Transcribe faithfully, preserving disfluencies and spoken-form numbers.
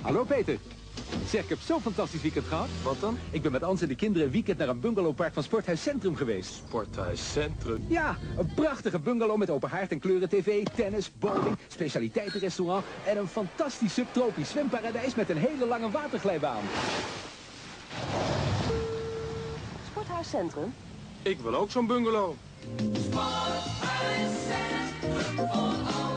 Hallo Peter. Zeg, ik heb zo'n fantastisch weekend gehad. Wat dan? Ik ben met Ans en de kinderen een weekend naar een bungalowpark van Sporthuis Centrum geweest. Sporthuis Centrum? Ja, een prachtige bungalow met open haard en kleuren tv, tennis, bowling, specialiteitenrestaurant en een fantastisch subtropisch zwemparadijs met een hele lange waterglijbaan. Sporthuis Centrum? Ik wil ook zo'n bungalow. Sporthuis Centrum voor